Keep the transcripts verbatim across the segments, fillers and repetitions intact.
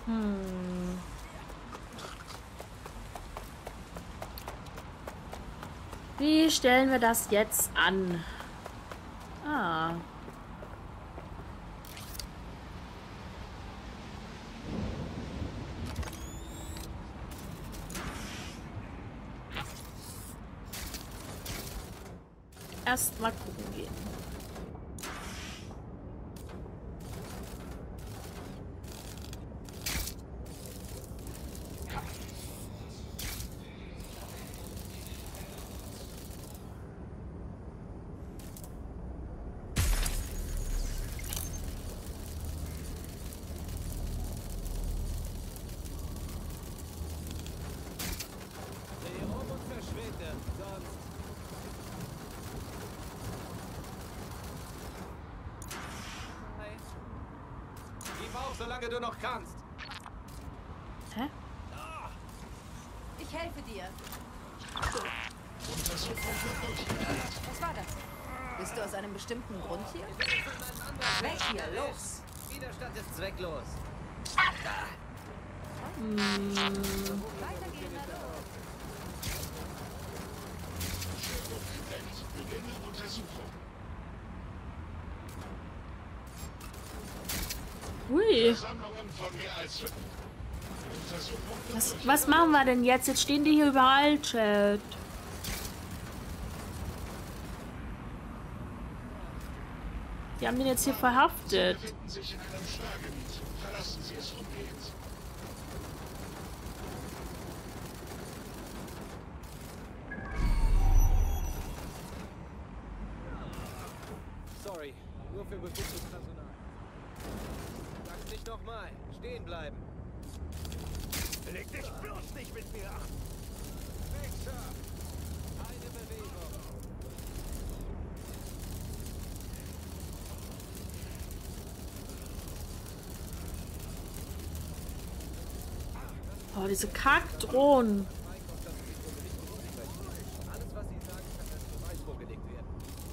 Hm. Wie stellen wir das jetzt an? Ah. Erst mal gucken gehen. Solange du noch kannst. Hä? Ich helfe dir. Was war das? Bist du aus einem bestimmten Grund hier? Weg hier, los! Widerstand ist zwecklos. Hm. Weitergehen, na los! Hui. Was, was machen wir denn jetzt? Jetzt stehen die hier überall, Chat. Die haben den jetzt hier verhaftet. Sorry, nur für befugtes Personal. Sag's nicht nochmal. Stehen bleiben. Leg dich bloß nicht mit mir an. Wechsel. Keine Bewegung. Oh, diese Kackdrohnen. Alles, was sie sagen, kann als Beweis vorgelegt werden.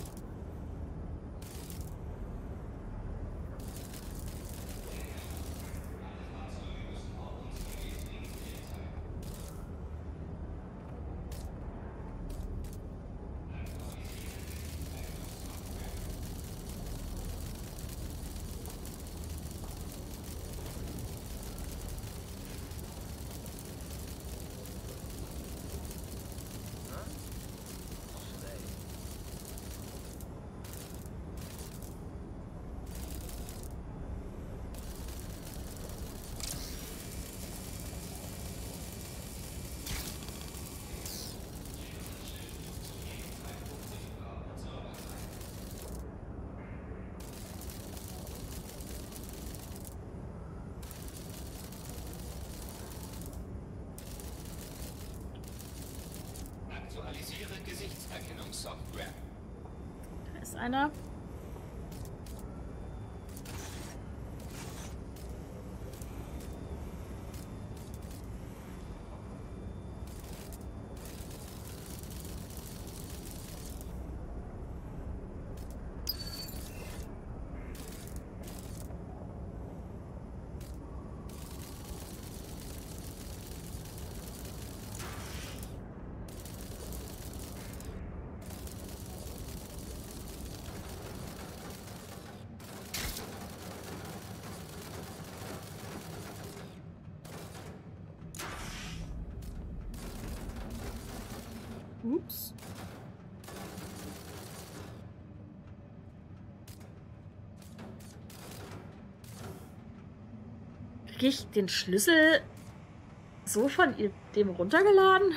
Aktualisiere Gesichtserkennungssoftware. Da ist einer. Ups. Krieg ich den Schlüssel so von ihr- dem runtergeladen?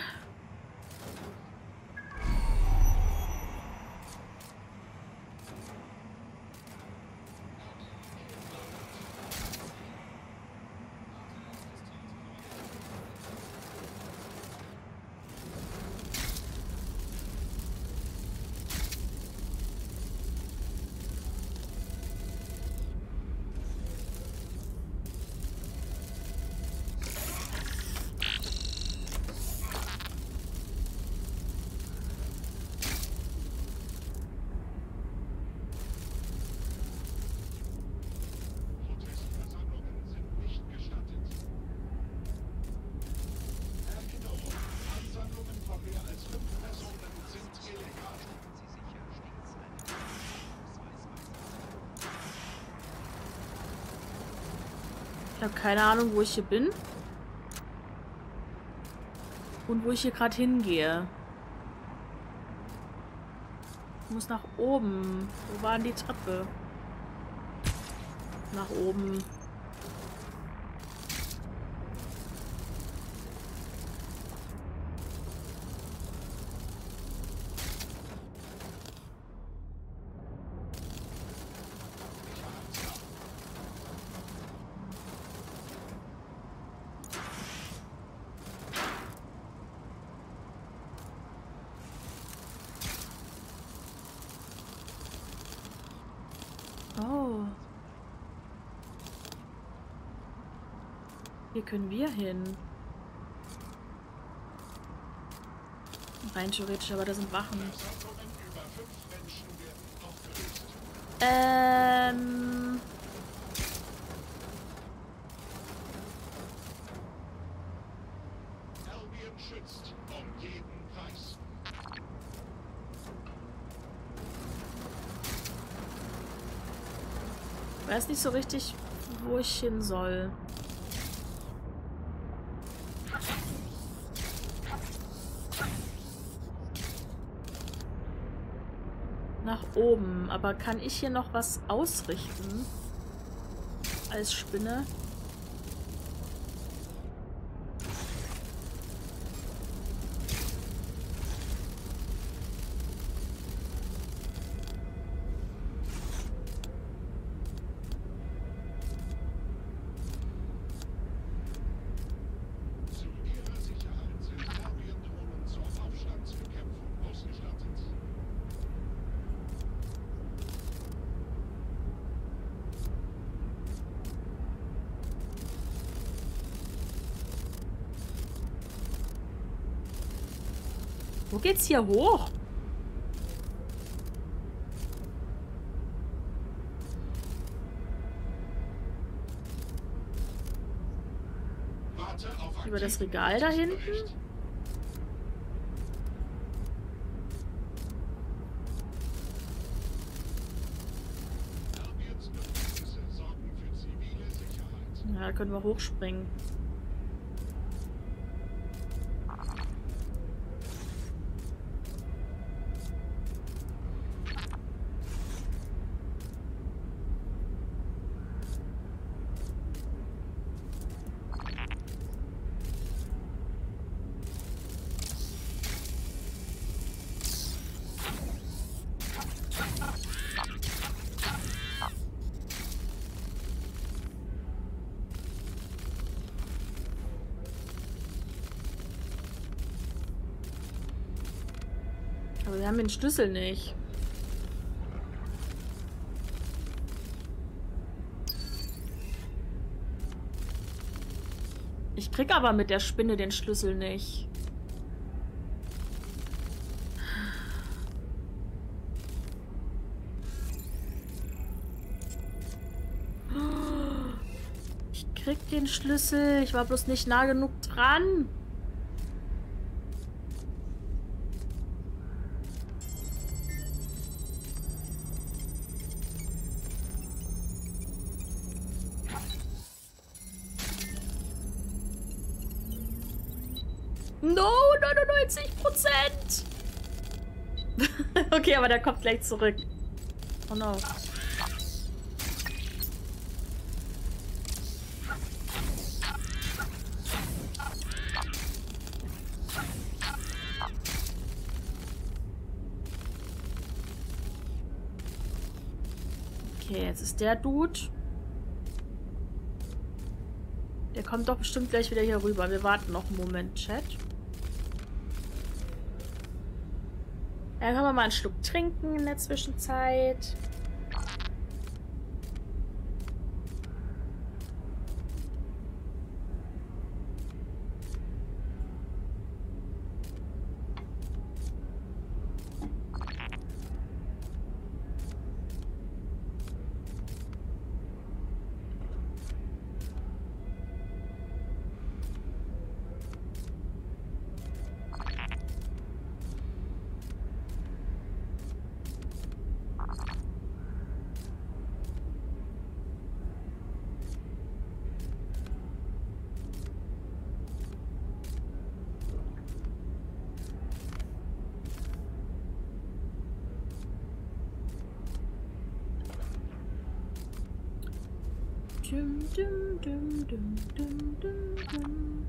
Ich habe keine Ahnung, wo ich hier bin. Und wo ich hier gerade hingehe. Ich muss nach oben. Wo war denn die Treppe? Nach oben. Oh. Hier können wir hin. Rein theoretisch, aber da sind Wachen. Ähm... Albion schützt um jeden Preis. Ich weiß nicht so richtig, wo ich hin soll. Nach oben. Aber kann ich hier noch was ausrichten? Als Spinne? Zu ihrer Sicherheit sind Albion-Drohnen zur Aufstandsbekämpfung ausgestattet. Wo geht's hier hoch? Warte auf Über das aktiven Regal da hinten? Bericht. Albions Bündnisse sorgen für zivile Sicherheit. Ja, da können wir hochspringen. Aber wir haben den Schlüssel nicht. Ich krieg aber mit der Spinne den Schlüssel nicht. Ich krieg den Schlüssel. Ich war bloß nicht nah genug dran. No, neunundneunzig Prozent. Okay, aber der kommt gleich zurück. Oh no. Okay, jetzt ist der Dude. Der kommt doch bestimmt gleich wieder hier rüber. Wir warten noch einen Moment, Chat. Dann können wir mal einen Schluck trinken in der Zwischenzeit. Dum, dum, dum, dum, dum, dum, dum.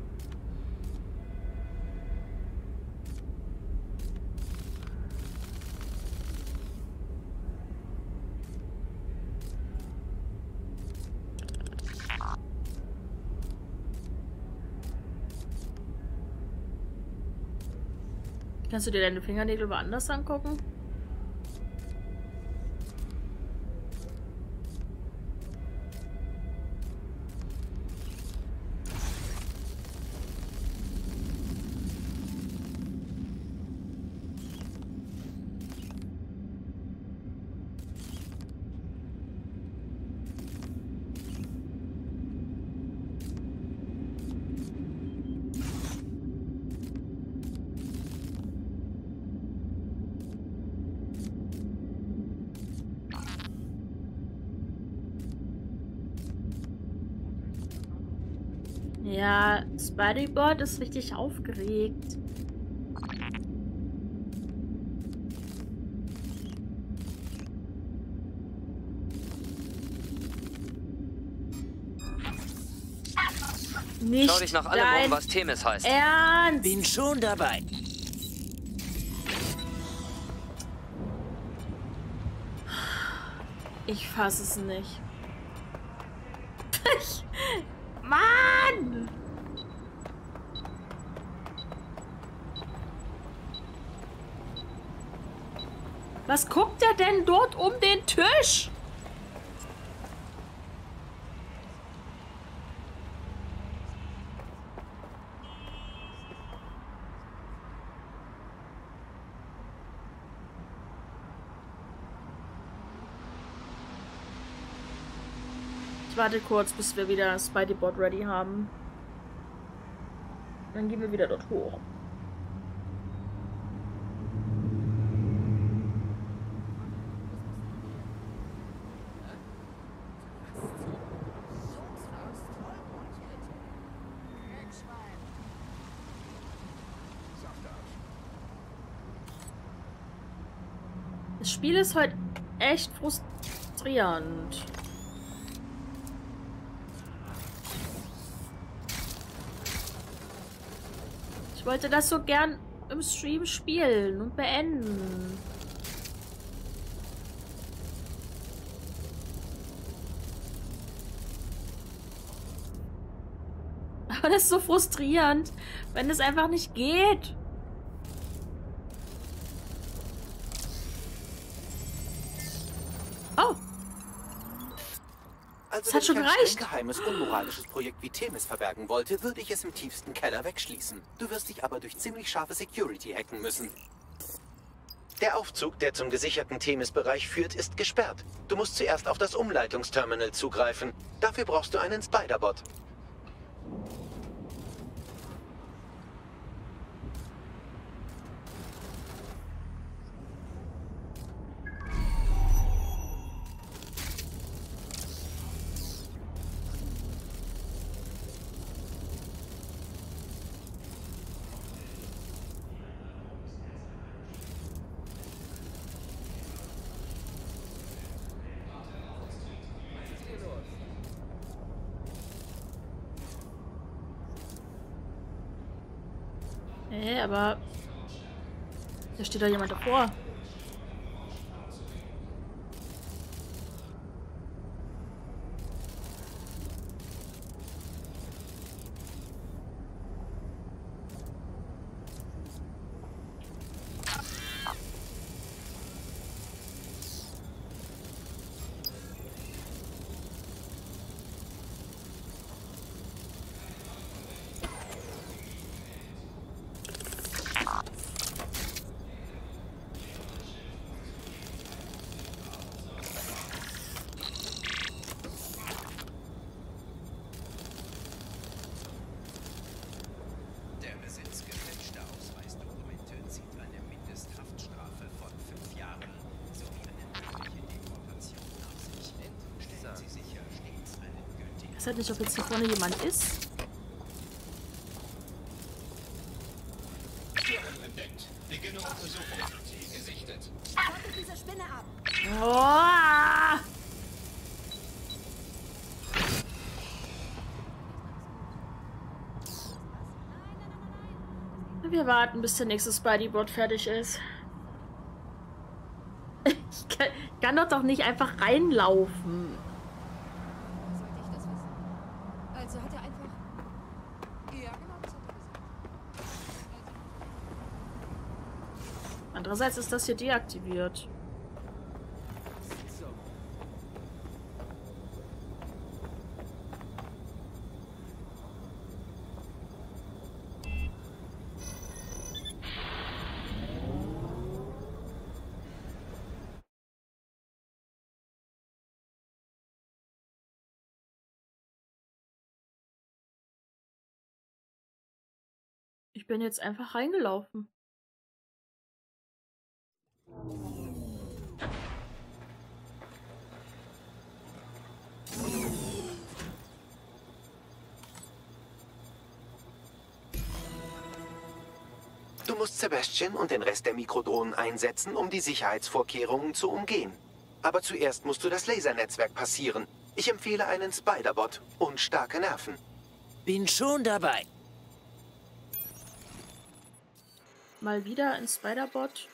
Kannst du dir deine Fingernägel woanders angucken? Ja, Spideyboard ist richtig aufgeregt. Nicht Schau dich nach allem dein um, was Themis heißt. Ernst? Bin schon dabei. Ich fasse es nicht. Ich, Mann! Was guckt er denn dort um den Tisch? Ich warte kurz, bis wir wieder Spideyboard ready haben. Dann gehen wir wieder dort hoch. Das Spiel ist heute echt frustrierend. Ich wollte das so gern im Stream spielen und beenden. Aber das ist so frustrierend, wenn es einfach nicht geht. Oh. Also, Das hat schon wenn ich ein gereicht. streng geheimes, unmoralisches Projekt wie Themis verbergen wollte, würde ich es im tiefsten Keller wegschließen. Du wirst dich aber durch ziemlich scharfe Security hacken müssen. Der Aufzug, der zum gesicherten Themis-Bereich führt, ist gesperrt. Du musst zuerst auf das Umleitungsterminal zugreifen. Dafür brauchst du einen Spiderbot. Hä, aber da steht doch jemand davor. Der Besitz gefälschter Ausweisdokumente zieht eine Mindesthaftstrafe von fünf Jahren sowie eine mögliche Deportation nach sich. Stellen Sie sicher stets einen gültigen... Ich weiß halt nicht, ob jetzt hier vorne jemand ist. Störung entdeckt. Die genaue Untersuchung hat sie gesichtet. Schaltet diese Spinne ab. Oh! Wir warten, bis der nächste Spidey-Bot fertig ist. Ich kann, kann doch doch nicht einfach reinlaufen. Sollte ich das wissen? Also hat er einfach... Ja, genau, das hat er gesagt. Andererseits ist das hier deaktiviert. Ich bin jetzt einfach reingelaufen. Du musst Sebastian und den Rest der Mikrodrohnen einsetzen, um die Sicherheitsvorkehrungen zu umgehen. Aber zuerst musst du das Lasernetzwerk passieren. Ich empfehle einen Spider-Bot und starke Nerven. Bin schon dabei. Mal wieder ein Spider-Bot.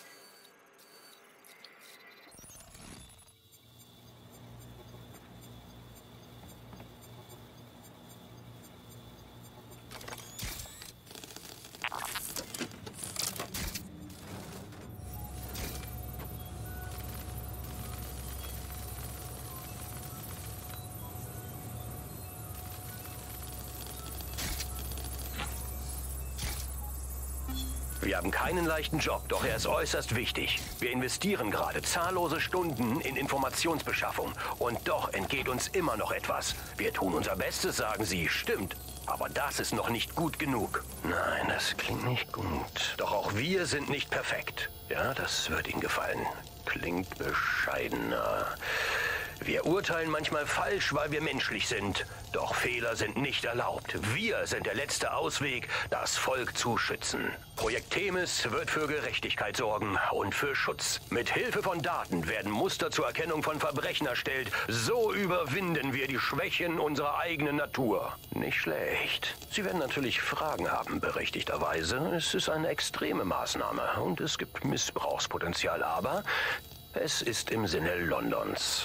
Wir haben keinen leichten Job, doch er ist äußerst wichtig. Wir investieren gerade zahllose Stunden in Informationsbeschaffung. Und doch entgeht uns immer noch etwas. Wir tun unser Bestes, sagen Sie, stimmt. Aber das ist noch nicht gut genug. Nein, das klingt nicht gut. Doch auch wir sind nicht perfekt. Ja, das wird Ihnen gefallen. Klingt bescheidener. Wir urteilen manchmal falsch, weil wir menschlich sind. Doch Fehler sind nicht erlaubt. Wir sind der letzte Ausweg, das Volk zu schützen. Projekt Themis wird für Gerechtigkeit sorgen und für Schutz. Mit Hilfe von Daten werden Muster zur Erkennung von Verbrechen erstellt. So überwinden wir die Schwächen unserer eigenen Natur. Nicht schlecht. Sie werden natürlich Fragen haben, berechtigterweise. Es ist eine extreme Maßnahme und es gibt Missbrauchspotenzial, aber es ist im Sinne Londons.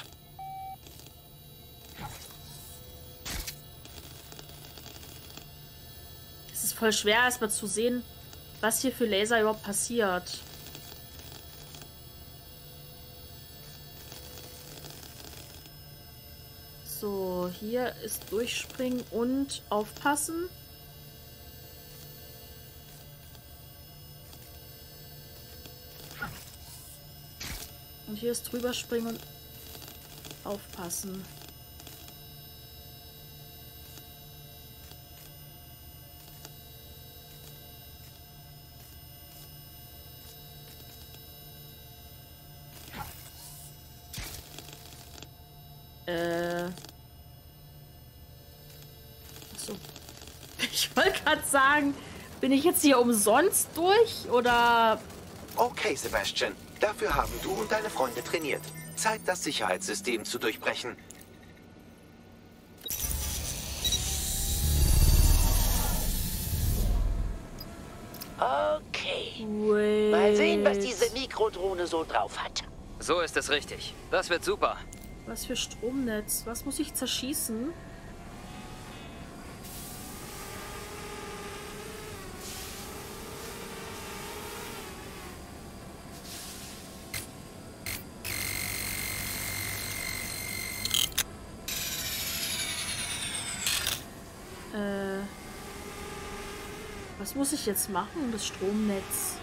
Es ist voll schwer, erstmal zu sehen, was hier für Laser überhaupt passiert. So, hier ist durchspringen und aufpassen. Und hier ist drüber springen und aufpassen. Äh. Achso. Ich wollte gerade sagen, bin ich jetzt hier umsonst durch oder. Okay, Sebastian. Dafür haben du und deine Freunde trainiert. Zeit, das Sicherheitssystem zu durchbrechen. Okay. Wait. Mal sehen, was diese Mikrodrohne so drauf hat. So ist es richtig. Das wird super. Was für Stromnetz? Was muss ich zerschießen? Äh. Was muss ich jetzt machen? Das Stromnetz.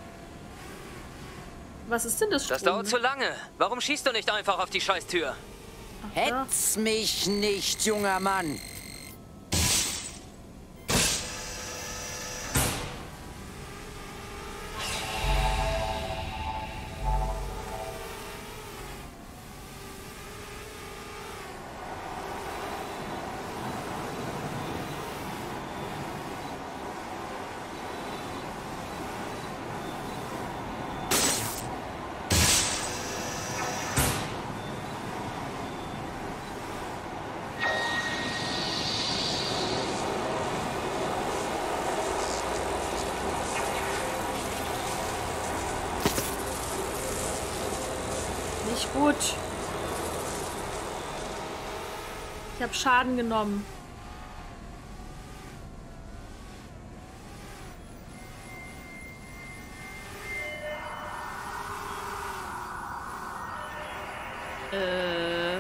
Was ist denn das Stromnetz? Das dauert zu lange. Warum schießt du nicht einfach auf die Scheißtür? Hetz mich nicht, junger Mann. Nicht gut. Ich habe Schaden genommen. Äh.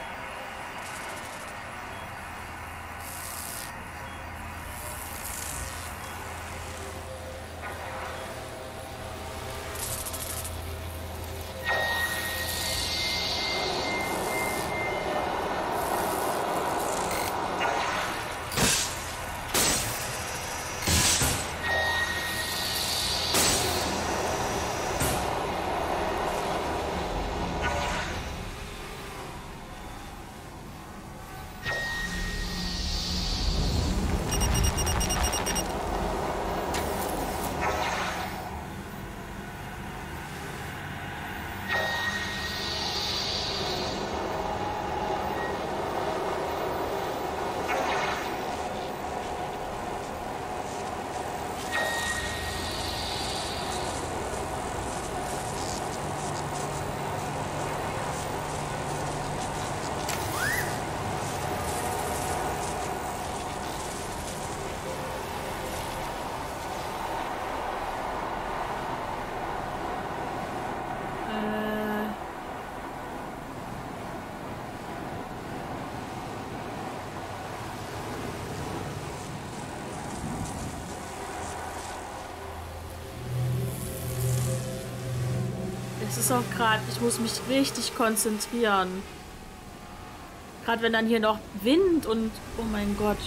Es ist auch gerade, ich muss mich richtig konzentrieren. Gerade wenn dann hier noch Wind und... Oh mein Gott.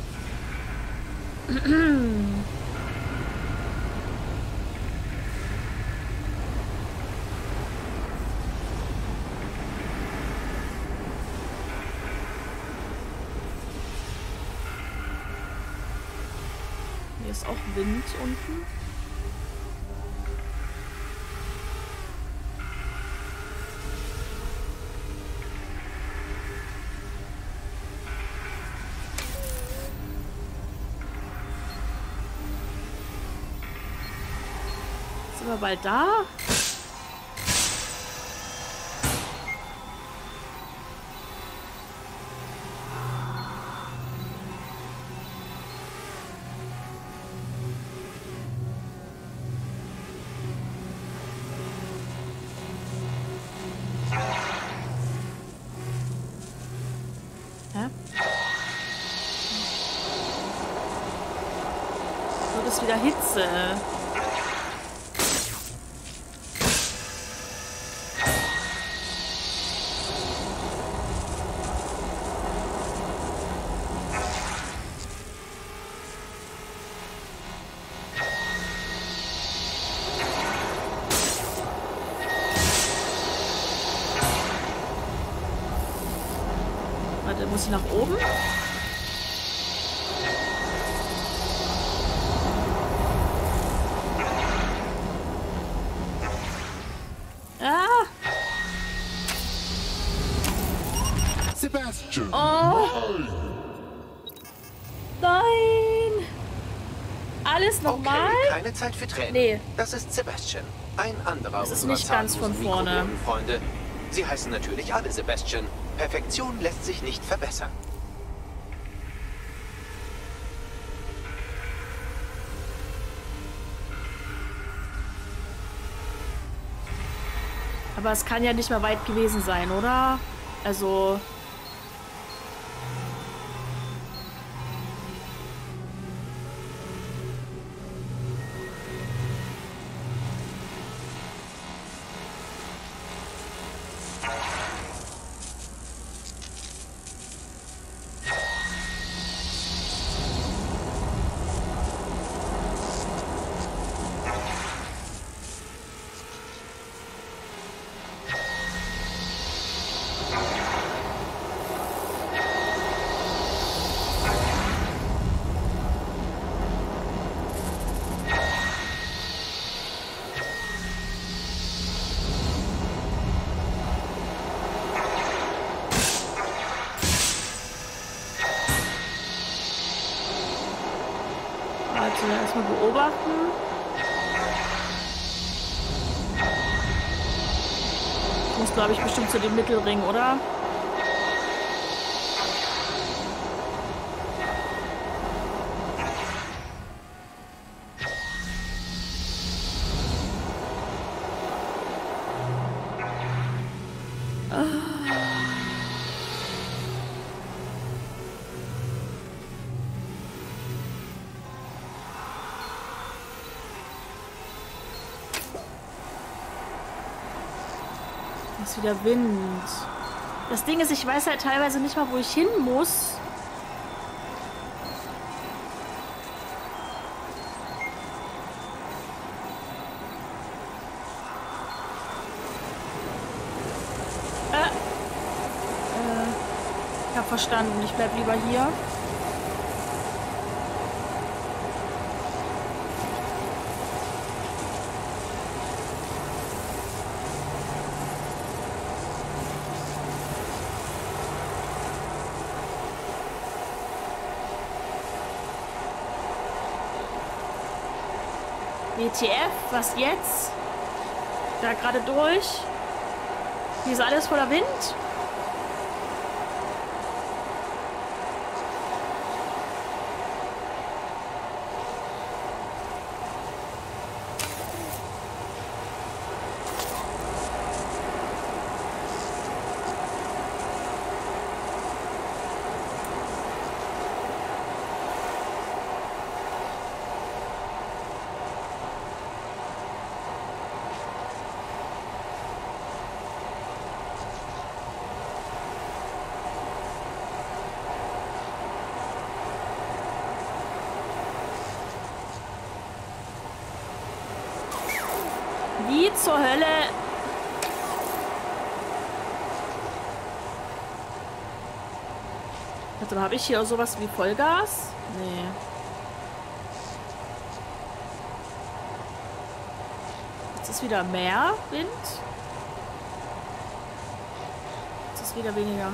Hier ist auch Wind unten. Sind wir bald da? Hä? So, das ist wieder Hitze. Warte, muss ich nach oben? Ah! Sebastian! Oh! Nein! Alles nochmal? Okay, keine Zeit für Tränen. Nee. Das ist Sebastian. Ein anderer Das ist unserer nicht ganz von zahllosen vorne. Mikrobionenfreunde. Sie heißen natürlich alle Sebastian. Perfektion lässt sich nicht verbessern. Aber es kann ja nicht mehr weit gewesen sein, oder? Also... Warte, erstmal beobachten. Ich muss muss, glaube ich, bestimmt zu dem Mittelring, oder? Ist wieder Wind. Das Ding ist, ich weiß halt teilweise nicht mal, wo ich hin muss. Äh. Äh. Ich hab verstanden. Ich bleib lieber hier. W T F, was jetzt? Da gerade durch. Hier ist alles voller Wind. Wie zur Hölle? Warte mal, habe ich hier auch sowas wie Vollgas? Nee. Jetzt ist wieder mehr Wind. Jetzt ist wieder weniger.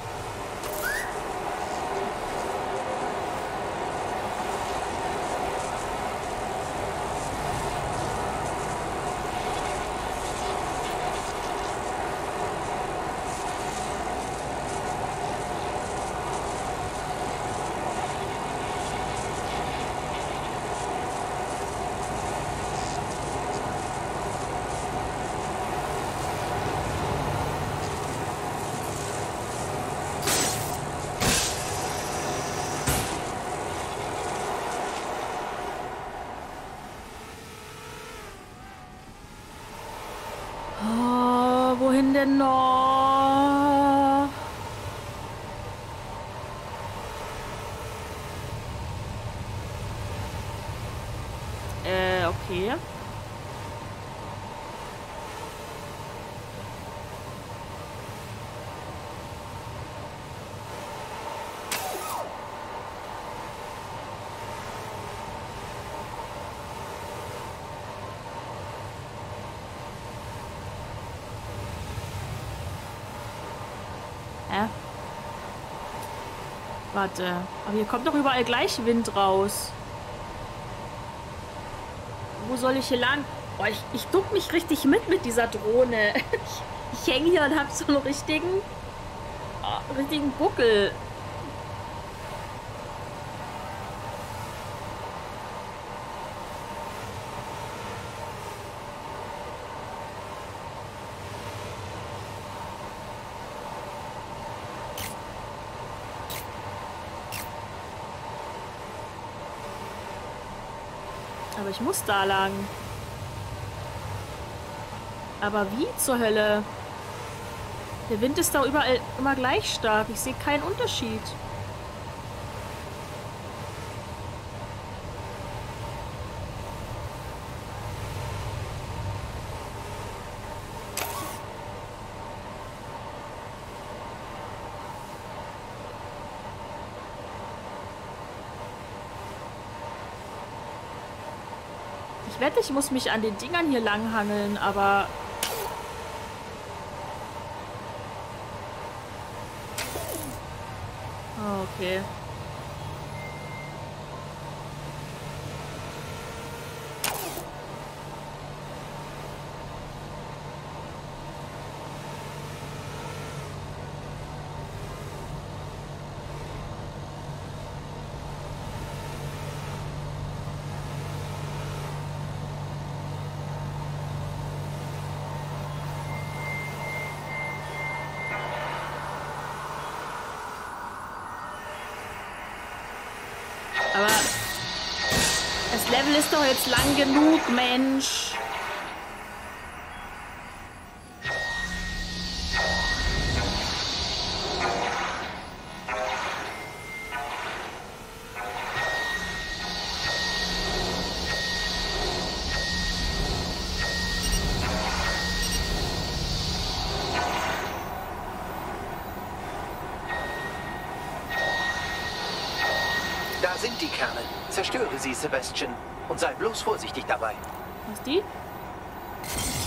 Wohin denn noch? Äh, okay. Hä? Warte. Aber hier kommt doch überall gleich Wind raus. Wo soll ich hier lang? Boah, ich, ich duck mich richtig mit mit dieser Drohne. Ich, ich hänge hier und hab so einen richtigen, oh, richtigen Buckel. Aber ich muss da lang. Aber wie zur Hölle? Der Wind ist da überall immer gleich stark. Ich sehe keinen Unterschied. Ich wette, ich muss mich an den Dingern hier langhangeln, aber... Oh, okay. Aber das Level ist doch jetzt lang genug, Mensch. Da sind die Kerne. Zerstöre sie, Sebastian. Und sei bloß vorsichtig dabei. Was ist die?